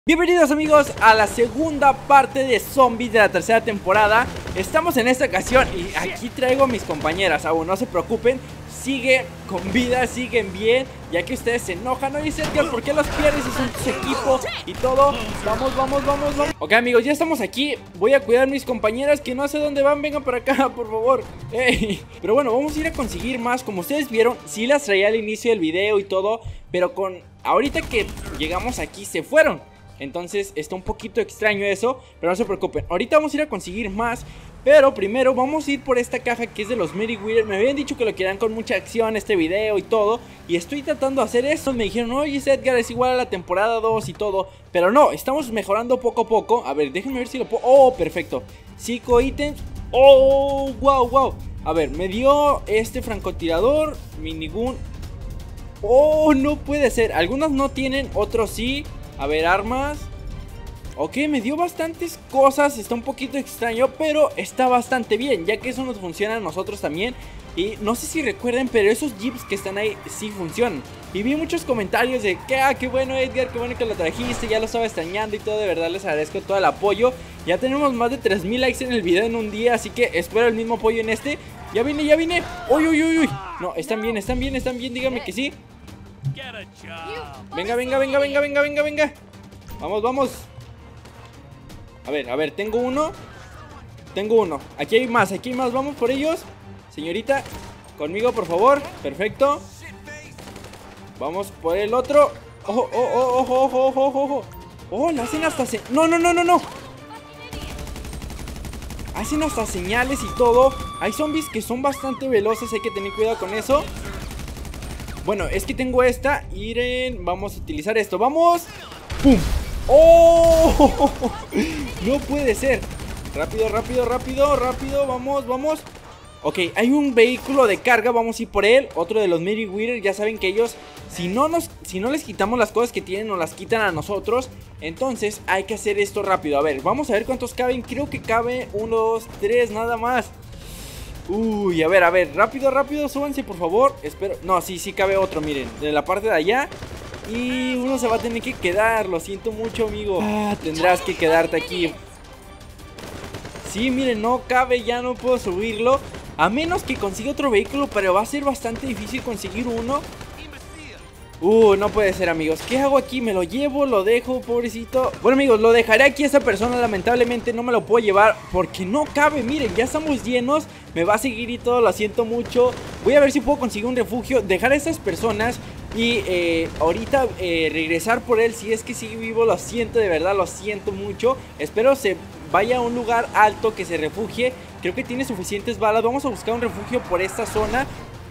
Bienvenidos amigos a la segunda parte de Zombies de la tercera temporada. Estamos en esta ocasión y aquí traigo a mis compañeras. Aún no se preocupen, siguen con vida, siguen bien. Ya que ustedes se enojan, oye Sergio, ¿por qué los pierdes si son tus equipos y todo? Vamos. Ok amigos, ya estamos aquí. Voy a cuidar a mis compañeras que no sé dónde van. Vengan para acá, por favor. Pero bueno, vamos a ir a conseguir más. Como ustedes vieron, sí las traía al inicio del video y todo, pero ahorita que llegamos aquí se fueron. Entonces está un poquito extraño eso, pero no se preocupen. Ahorita vamos a ir a conseguir más, pero primero vamos a ir por esta caja que es de los Merryweather. Me habían dicho que lo querían con mucha acción este video y todo, y estoy tratando de hacer eso. Me dijeron, oye Edgar, es igual a la temporada 2 y todo, pero no, estamos mejorando poco a poco. A ver, déjenme ver si lo puedo. Oh, perfecto, 5 ítems. Oh, wow. A ver, me dio este francotirador, minigun. Oh, no puede ser, algunos no tienen, otros sí. A ver, armas. Ok, me dio bastantes cosas. Está un poquito extraño, pero está bastante bien, ya que eso nos funciona a nosotros también. Y no sé si recuerden, pero esos jeeps que están ahí sí funcionan. Y vi muchos comentarios de que, qué bueno Edgar, qué bueno que lo trajiste, ya lo estaba extrañando y todo. De verdad les agradezco todo el apoyo. Ya tenemos más de 3000 likes en el video en un día, así que espero el mismo apoyo en este. Ya vine. Uy. No, están bien, díganme que sí. Venga. Vamos. A ver, tengo uno. Aquí hay más, vamos por ellos. Señorita, conmigo por favor. Perfecto. Vamos por el otro. Ojo. Oh, la hacen hasta No. Hacen hasta señales y todo. Hay zombies que son bastante veloces, hay que tener cuidado con eso. Bueno, es que tengo esta. Miren, vamos a utilizar esto. ¡Vamos! ¡Pum! ¡Oh! No puede ser. Rápido. Vamos. Ok, hay un vehículo de carga. Vamos a ir por él. Otro de los Merryweather. Ya saben que ellos, si no les quitamos las cosas que tienen, nos las quitan a nosotros. Entonces hay que hacer esto rápido. A ver, vamos a ver cuántos caben. Creo que cabe 1, 2, 3, nada más. Uy, a ver, rápido, súbanse por favor. Espero, no, sí cabe otro, miren, de la parte de allá. Y uno se va a tener que quedar, lo siento mucho, amigo. Tendrás que quedarte aquí. Sí, miren, no cabe, ya no puedo subirlo. A menos que consiga otro vehículo, pero va a ser bastante difícil conseguir uno. No puede ser, amigos. ¿Qué hago aquí? ¿Me lo llevo? ¿Lo dejo, pobrecito? Bueno, amigos, lo dejaré aquí a esta persona. Lamentablemente no me lo puedo llevar porque no cabe. Miren, ya estamos llenos. Me va a seguir y todo, lo siento mucho. Voy a ver si puedo conseguir un refugio, dejar a estas personas y ahorita regresar por él. Si es que sigue vivo, lo siento, de verdad, lo siento mucho. Espero se vaya a un lugar alto, que se refugie. Creo que tiene suficientes balas. Vamos a buscar un refugio por esta zona.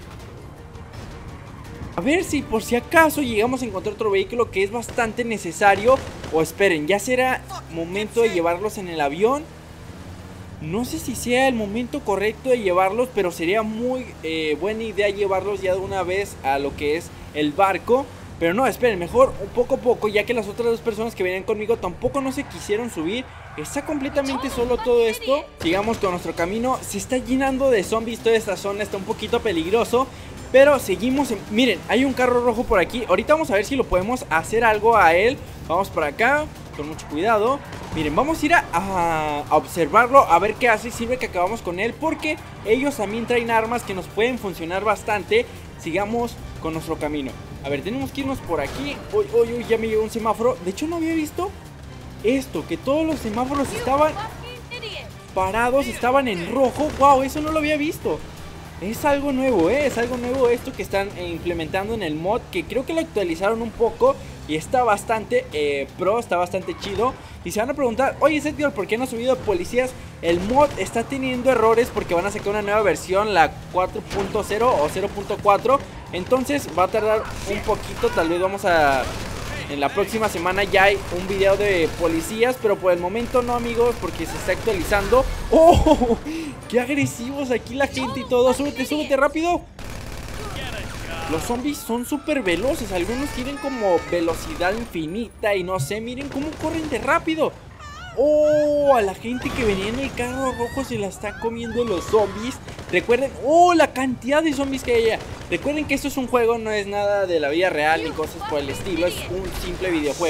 A ver si por si acaso llegamos a encontrar otro vehículo, que es bastante necesario. O esperen, ya será momento de llevarlos en el avión. No sé si sea el momento correcto de llevarlos, pero sería muy buena idea llevarlos ya de una vez a lo que es el barco. Pero no, esperen, mejor un poco a poco, ya que las otras dos personas que venían conmigo tampoco no se quisieron subir. Está completamente solo todo esto. Sigamos con nuestro camino. Se está llenando de zombies toda esta zona, está un poquito peligroso. Pero seguimos miren, hay un carro rojo por aquí. Ahorita vamos a ver si lo podemos hacer algo a él. Vamos por acá, con mucho cuidado. Miren, vamos a ir a observarlo, a ver qué hace. Sirve que acabamos con él, porque ellos también traen armas que nos pueden funcionar bastante. Sigamos con nuestro camino. A ver, tenemos que irnos por aquí. Uy, ya me llegó un semáforo. De hecho no había visto esto, que todos los semáforos estaban parados, estaban en rojo. Wow, eso no lo había visto. Es algo nuevo, es algo nuevo esto que están implementando en el mod, que creo que lo actualizaron un poco y está bastante pro, está bastante chido. Y se van a preguntar, oye Sergio, ¿por qué no ha subido policías? El mod está teniendo errores porque van a sacar una nueva versión, la 4.0 o 0.4. Entonces va a tardar un poquito, tal vez vamos a... En la próxima semana ya hay un video de policías, pero por el momento no, amigos, porque se está actualizando. ¡Oh! ¡Qué agresivos aquí la gente y todo! ¡Súbete rápido! Los zombies son súper veloces. Algunos tienen como velocidad infinita y no sé, miren cómo corren de rápido. ¡Oh! A la gente que venía en el carro rojo se la está comiendo los zombies. Recuerden, ¡oh! La cantidad de zombies que hay allá. Recuerden que esto es un juego, no es nada de la vida real ni cosas por el estilo. Es un simple videojuego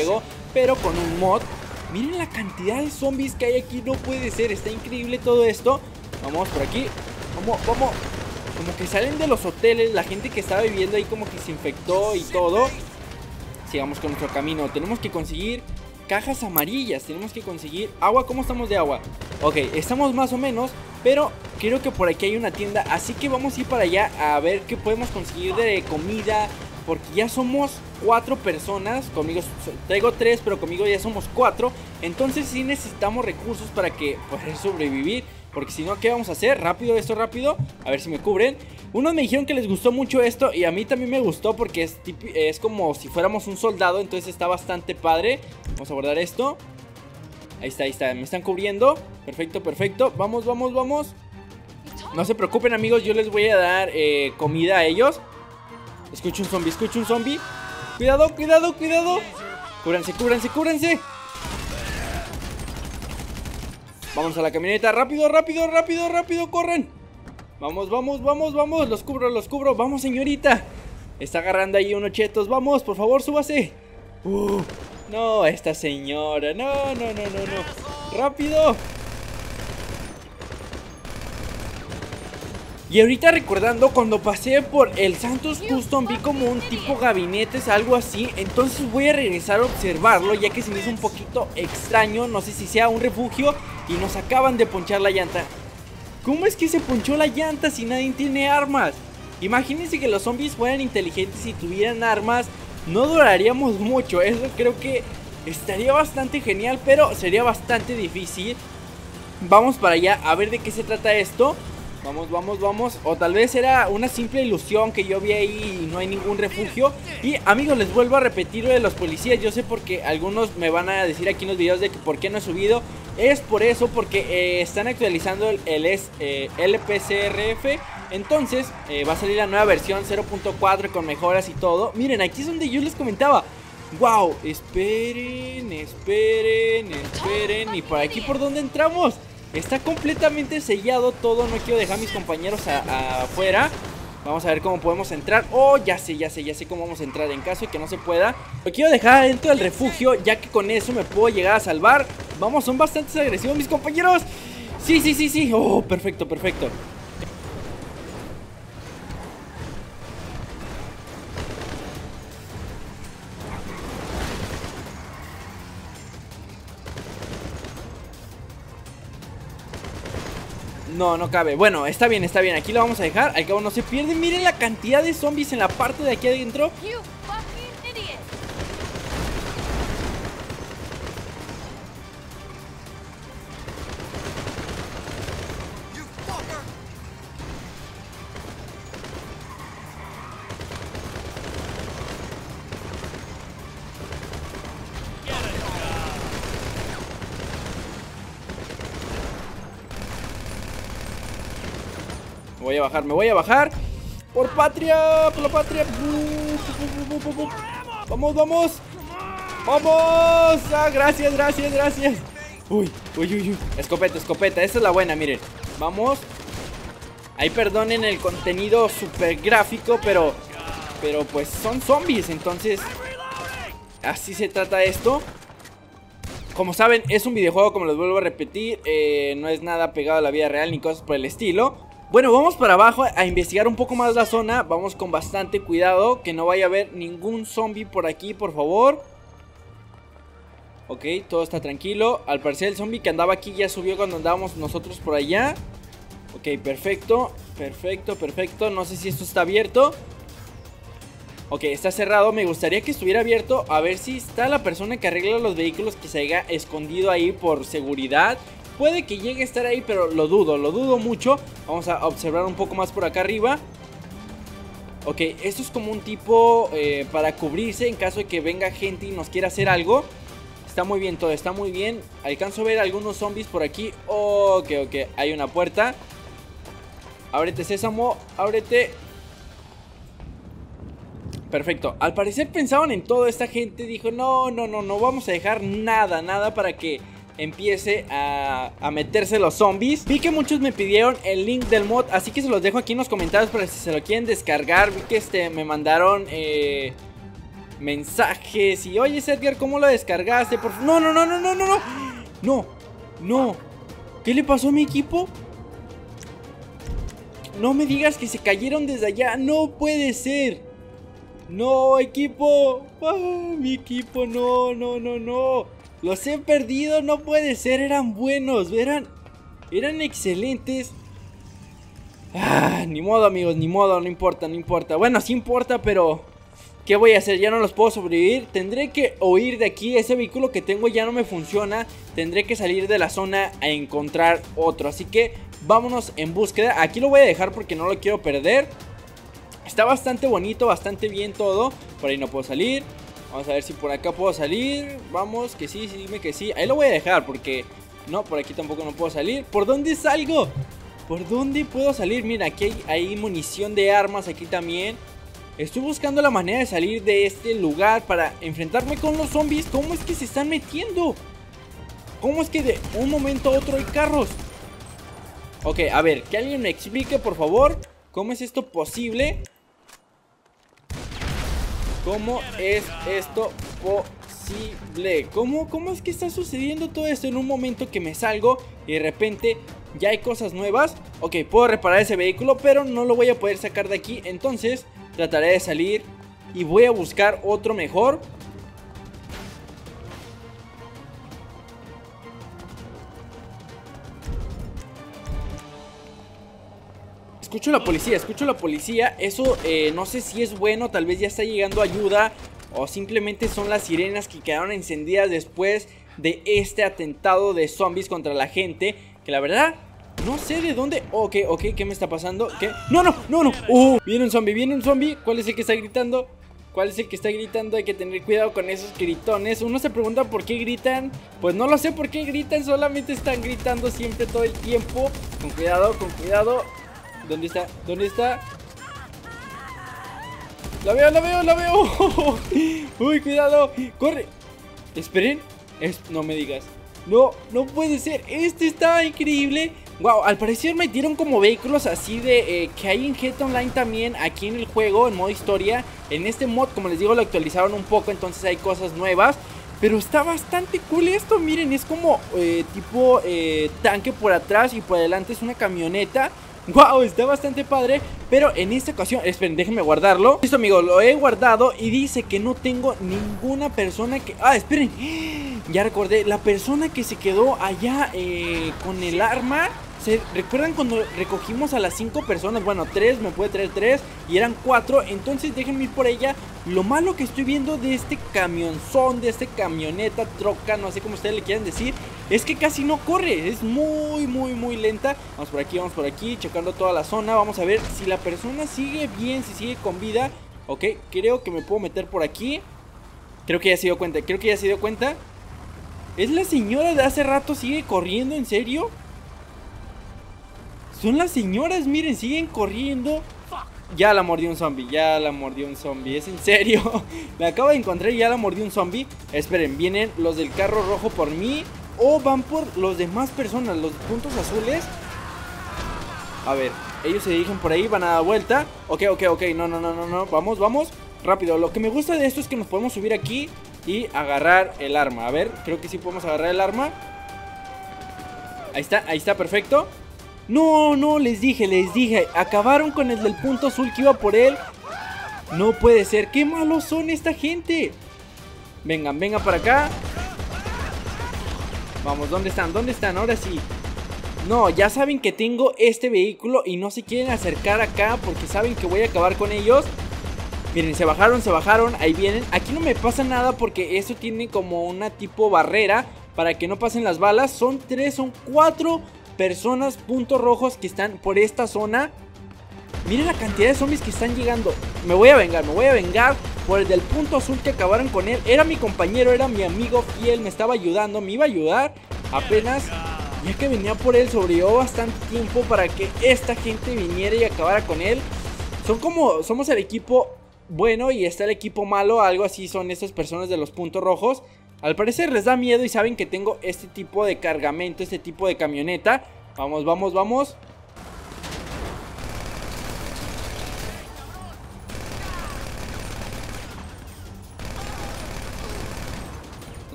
pero con un mod. Miren la cantidad de zombies que hay aquí, no puede ser, está increíble todo esto. Vamos por aquí, vamos. Como que salen de los hoteles, la gente que estaba viviendo ahí como que se infectó y todo. Sigamos con nuestro camino, tenemos que conseguir cajas amarillas, tenemos que conseguir agua. ¿Cómo estamos de agua? Ok, estamos más o menos, pero creo que por aquí hay una tienda, así que vamos a ir para allá a ver qué podemos conseguir de comida, porque ya somos 4 personas. Conmigo traigo 3, pero conmigo ya somos 4. Entonces sí necesitamos recursos para que poder sobrevivir, porque si no, ¿qué vamos a hacer? Rápido, esto rápido, a ver si me cubren. Unos me dijeron que les gustó mucho esto y a mí también me gustó porque es como si fuéramos un soldado, entonces está bastante padre. Vamos a guardar esto. Ahí está, me están cubriendo. Perfecto, perfecto, vamos. No se preocupen, amigos, yo les voy a dar comida a ellos. Escucho un zombie. Cuidado. Cúbranse. Vamos a la camioneta, rápido, corran. Vamos, los cubro. Vamos, señorita. Está agarrando ahí unos chetos, vamos, por favor, súbase. No, esta señora, no. Rápido. Y ahorita recordando, cuando pasé por el Santos Custom vi como un tipo gabinetes, algo así. Entonces voy a regresar a observarlo, ya que se me hizo un poquito extraño. No sé si sea un refugio y nos acaban de ponchar la llanta. ¿Cómo es que se ponchó la llanta si nadie tiene armas? Imagínense que los zombies fueran inteligentes y tuvieran armas. No duraríamos mucho, eso creo que estaría bastante genial, pero sería bastante difícil. Vamos para allá a ver de qué se trata esto. Vamos. O tal vez era una simple ilusión que yo vi ahí y no hay ningún refugio. Y amigos, les vuelvo a repetir lo de los policías. Yo sé porque algunos me van a decir aquí en los videos de que por qué no he subido. Es por eso, porque están actualizando el LPCRF. Entonces va a salir la nueva versión 0.4 con mejoras y todo. Miren, aquí es donde yo les comentaba. Wow, esperen. ¿Y por aquí por dónde entramos? Está completamente sellado todo, no quiero dejar a mis compañeros afuera. Vamos a ver cómo podemos entrar. Oh, ya sé cómo vamos a entrar en caso de que no se pueda. Lo quiero dejar dentro del refugio, ya que con eso me puedo llegar a salvar. Vamos, son bastante agresivos mis compañeros. Sí. Oh, perfecto. No cabe. Bueno, está bien. Aquí lo vamos a dejar. Al cabo no se pierde. Miren la cantidad de zombies en la parte de aquí adentro. Me voy a bajar. Por patria, por la patria. Vamos. Ah, gracias. Uy. Escopeta, esta es la buena, miren. Vamos. Ahí perdonen el contenido super gráfico, pero pues son zombies, entonces así se trata esto. Como saben, es un videojuego, como les vuelvo a repetir. No es nada pegado a la vida real ni cosas por el estilo. Bueno, vamos para abajo a investigar un poco más la zona. Vamos con bastante cuidado, que no vaya a haber ningún zombie por aquí, por favor. Ok, todo está tranquilo. Al parecer el zombie que andaba aquí ya subió cuando andábamos nosotros por allá. Ok, perfecto. No sé si esto está abierto. Ok, está cerrado. Me gustaría que estuviera abierto. A ver si está la persona que arregla los vehículos, que se haya escondido ahí por seguridad. Puede que llegue a estar ahí, pero lo dudo mucho. Vamos a observar un poco más por acá arriba. Ok, esto es como un tipo para cubrirse en caso de que venga gente y nos quiera hacer algo. Está muy bien todo, está muy bien. Alcanzo a ver algunos zombies por aquí. Ok, hay una puerta. Ábrete, sésamo, ábrete. Perfecto, al parecer pensaban en todo. Esta gente dijo, no vamos a dejar nada para que empiece a meterse los zombies. Vi que muchos me pidieron el link del mod, así que se los dejo aquí en los comentarios para si se lo quieren descargar. Vi que me mandaron mensajes. Y oye, Edgar, ¿cómo lo descargaste? No, no, no, no, no, no, no. No, no. ¿Qué le pasó a mi equipo? No me digas que se cayeron desde allá. No puede ser. No, equipo. Mi equipo, no, no, no, no. Los he perdido, no puede ser. Eran buenos, eran excelentes. Ni modo, amigos, ni modo, no importa, no importa. Bueno, sí importa, pero ¿qué voy a hacer? Ya no los puedo sobrevivir. Tendré que huir de aquí. Ese vehículo que tengo ya no me funciona. Tendré que salir de la zona a encontrar otro. Así que vámonos en búsqueda. Aquí lo voy a dejar porque no lo quiero perder. Está bastante bonito, bastante bien todo. Por ahí no puedo salir. Vamos a ver si por acá puedo salir. Vamos, que sí, dime que sí. Ahí lo voy a dejar porque no, por aquí tampoco no puedo salir. ¿Por dónde salgo? ¿Por dónde puedo salir? Mira, aquí hay munición de armas, aquí también. Estoy buscando la manera de salir de este lugar para enfrentarme con los zombies. ¿Cómo es que se están metiendo? ¿Cómo es que de un momento a otro hay carros? Ok, a ver, que alguien me explique, por favor, ¿cómo es esto posible? ¿Cómo es esto posible? ¿Cómo es que está sucediendo todo esto en un momento que me salgo y de repente ya hay cosas nuevas? Ok, puedo reparar ese vehículo, pero no lo voy a poder sacar de aquí. Entonces trataré de salir y voy a buscar otro mejor. Escucho la policía. Eso no sé si es bueno, tal vez ya está llegando ayuda o simplemente son las sirenas que quedaron encendidas después de este atentado de zombies contra la gente. Que la verdad, no sé de dónde. Ok, ¿qué me está pasando? ¿Qué? ¡No, no, no, no! Viene un zombie. ¿Cuál es el que está gritando? ¿Cuál es el que está gritando? Hay que tener cuidado con esos gritones. Uno se pregunta por qué gritan. Pues no lo sé por qué gritan, solamente están gritando siempre todo el tiempo. Con cuidado, con cuidado. ¿Dónde está? ¿Dónde está? ¡La veo, la veo, la veo! ¡Uy, cuidado! ¡Corre! Esperen. No me digas. No, no puede ser. Este está increíble. Wow, al parecer metieron como vehículos así de que hay en GTA Online también aquí en el juego, en modo historia. En este mod, como les digo, lo actualizaron un poco, entonces hay cosas nuevas. Pero está bastante cool esto, miren, es como tipo tanque por atrás y por adelante es una camioneta. Wow, está bastante padre. Pero en esta ocasión, esperen, déjenme guardarlo. Listo, amigos, lo he guardado y dice que no tengo ninguna persona que... esperen, ya recordé. La persona que se quedó allá con el arma. ¿Recuerdan cuando recogimos a las 5 personas? Bueno, 3, me puede traer 3 y eran 4, entonces déjenme ir por ella. Lo malo que estoy viendo de este camionzón, de este camioneta, troca, no sé cómo ustedes le quieran decir, es que casi no corre, es muy, muy, muy lenta. Vamos por aquí, checando toda la zona. Vamos a ver si la persona sigue bien, si sigue con vida. Ok, creo que me puedo meter por aquí. Creo que ya se dio cuenta, Es la señora de hace rato, sigue corriendo, ¿en serio? Son las señoras, miren, siguen corriendo. Ya la mordió un zombie, es en serio. Me acabo de encontrar y ya la mordió un zombie. Esperen, ¿vienen los del carro rojo por mí o van por los demás personas, los puntos azules? A ver, ellos se dirigen por ahí, van a dar vuelta. Ok, no, vamos, rápido. Lo que me gusta de esto es que nos podemos subir aquí y agarrar el arma. A ver, creo que sí podemos agarrar el arma. Ahí está, perfecto. No, les dije, acabaron con el del punto azul que iba por él. No puede ser, qué malos son esta gente. Vengan para acá. Vamos, ¿dónde están? Ahora sí. No, ya saben que tengo este vehículo y no se quieren acercar acá porque saben que voy a acabar con ellos. Miren, se bajaron, ahí vienen. Aquí no me pasa nada porque eso tiene como una tipo barrera para que no pasen las balas. Son 4 personas, puntos rojos que están por esta zona. Miren la cantidad de zombies que están llegando. Me voy a vengar por el del punto azul que acabaron con él. Era mi compañero, era mi amigo fiel, me estaba ayudando, me iba a ayudar. Apenas, ya que venía por él, sobrevivió bastante tiempo para que esta gente viniera y acabara con él. Somos el equipo bueno y está el equipo malo, algo así son estas personas de los puntos rojos. Al parecer les da miedo y saben que tengo este tipo de cargamento, este tipo de camioneta. Vamos.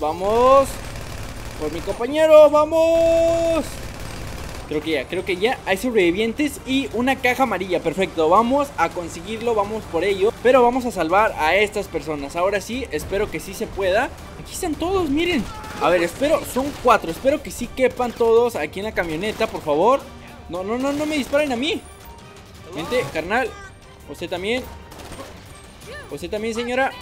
vamos. Por mi compañero, vamos. Creo que ya hay sobrevivientes y una caja amarilla. Perfecto, vamos a conseguirlo, vamos por ello. Pero vamos a salvar a estas personas. Ahora sí, espero que sí se pueda. Aquí están todos, miren. A ver, son 4. Espero que sí quepan todos aquí en la camioneta, por favor. No me disparen a mí. Vente, carnal. Usted también, señora.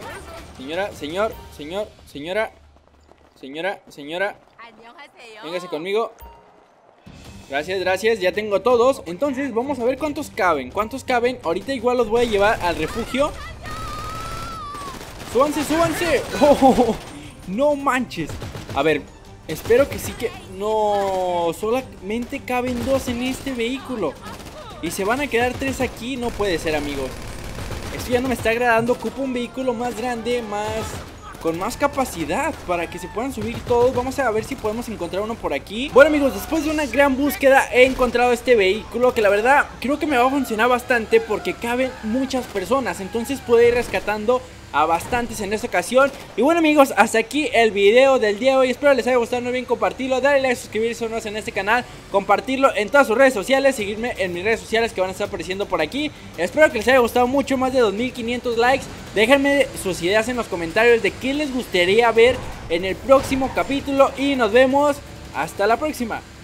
Señora. Véngase conmigo. Gracias, ya tengo todos. Entonces vamos a ver cuántos caben. Ahorita igual los voy a llevar al refugio. Súbanse. Oh, no manches. A ver, espero que sí que... No, solamente caben 2 en este vehículo. Y se van a quedar 3 aquí. No puede ser, amigos. Esto ya no me está agradando. Ocupo un vehículo más grande, con más capacidad, para que se puedan subir todos. Vamos a ver si podemos encontrar uno por aquí. Bueno, amigos, después de una gran búsqueda he encontrado este vehículo, que la verdad creo que me va a funcionar bastante, porque caben muchas personas. Entonces puedo ir rescatando a bastantes en esta ocasión. Y bueno, amigos, hasta aquí el video del día de hoy. Espero les haya gustado. No olviden compartirlo, darle like, suscribirse o no en este canal, compartirlo en todas sus redes sociales, seguirme en mis redes sociales que van a estar apareciendo por aquí. Espero que les haya gustado mucho, más de 2500 likes. Déjenme sus ideas en los comentarios de qué les gustaría ver en el próximo capítulo. Y nos vemos hasta la próxima.